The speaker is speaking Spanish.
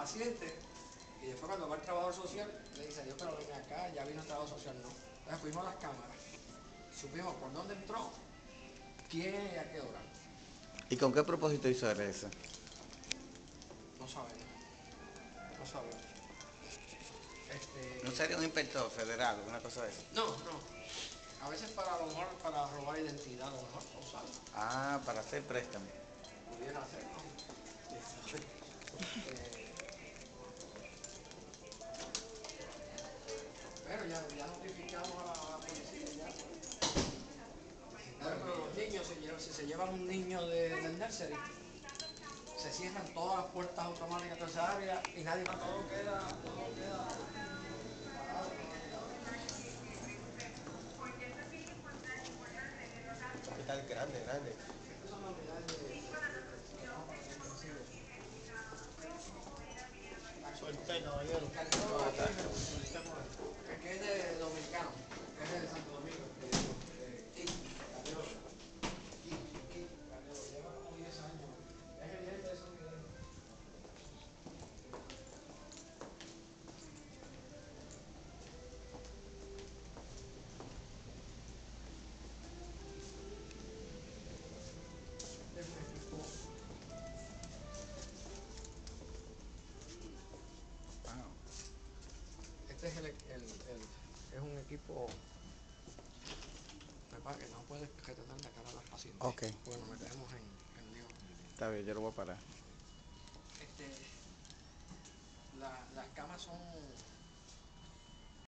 paciente y después cuando va el trabajador social le dice, Dios, pero ven acá, ya vino el trabajador social, no. Entonces fuimos a las cámaras, supimos por dónde entró, quién y a qué hora. ¿Y con qué propósito hizo él eso? No sabemos, no sabemos. ¿No sería un inspector federal o una cosa de eso? No, no. A veces para a lo mejor para robar identidad, a lo mejor, no sabe. Ah, para hacer préstamo. Pudiera ser, ¿no? Pero ya notificamos a la policía, ya. Bueno, pero los niños, si se llevan un niño del nursery, se cierran todas las puertas automáticas de esa área y nadie va, todo queda parado. Hospital grande, grande. Estas son las unidades de trabajo para los intensivos. Suerte, caballero. El que es de dominicano, es de Santo Domingo, Kiki Calero. Kiki Calero, lleva como 10 años. Es evidente eso, evidente. Es un equipo. Este es es un equipo que no puede retener la cara a las pacientes. Ok. Bueno, metemos en lío. Está bien, yo lo voy a parar. Las camas son